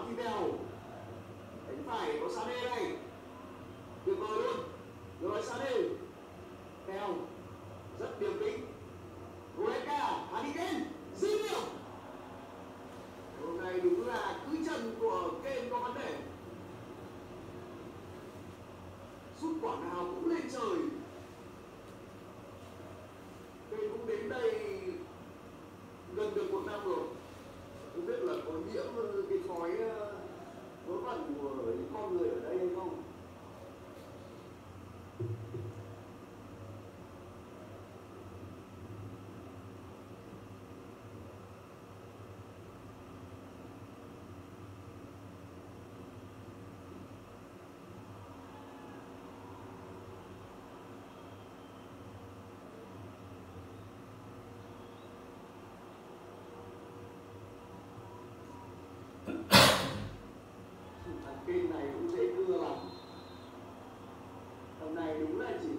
thì bèo đánh phải có Sané đây, tuyệt vời luôn. Rồi Sané bèo rất điềm tĩnh. Goretzka, Harry Kane dư nhiều. Hôm nay đúng là cứ chân của Kane có vấn đề, sút quả nào cũng lên trời. Kane cũng đến đây gần được 1 năm rồi, không biết là có nhiễm cái thói vớ vẩn của những con người ở đây hay không. Thằng Kane này cũng dễ cưa lắm. Tầm này đúng là chỉ